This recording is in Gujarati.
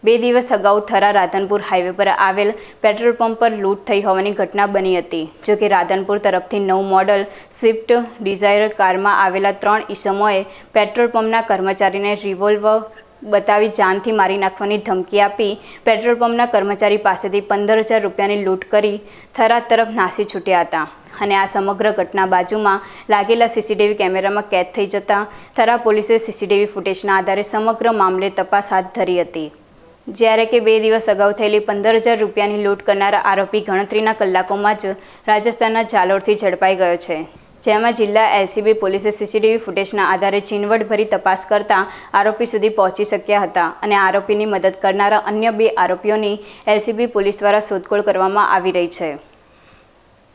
2 દિવસ અગાઉ થરા રાધનપુર હાઈવે પર આવેલ પેટ્રોલ પંપ પર લૂંટ થઈ હોવાની ઘટના બની હતી। જો કે રાધનપુર તરફથી નવ મોડલ સ્વિફ્ટ ડિઝાયર કારમાં આવેલા 3 ઈસમોએ પેટ્રોલ પંપના કર્મચારીને રિવોલ્વર બતાવી જાનથી મારી નાખવાની ધમકી આપી પેટ્રોલ પંપના કર્મચારી પાસેથી 15,000 રૂપિયાની લૂંટ કરી થરા તરફ નાસી છૂટ્યા હતા। અને આ સમગ્ર ઘટના બાજુમાં લાગેલા સીસીટીવી કેમેરામાં કેદ થઈ જતા થરા પોલીસે સીસીટીવી ફૂટેજના આધારે સમગ્ર મામલે તપાસ હાથ ધરી હતી। જ્યારે કે 2 દિવસ અગાઉ થયેલી 15,000 રૂપિયાની લૂંટ કરનાર આરોપી ગણતરીના કલાકોમાં જ રાજસ્થાનના જાલોરથી ઝડપાઈ ગયો છે, જેમાં જિલ્લા એલસીબી પોલીસે સીસીટીવી ફૂટેજના આધારે ઝીણવટભરી તપાસ કરતા આરોપી સુધી પહોંચી શક્યા હતા અને આરોપીની મદદ કરનારા અન્ય 2 આરોપીઓની એલસીબી પોલીસ દ્વારા શોધખોળ કરવામાં આવી રહી છે।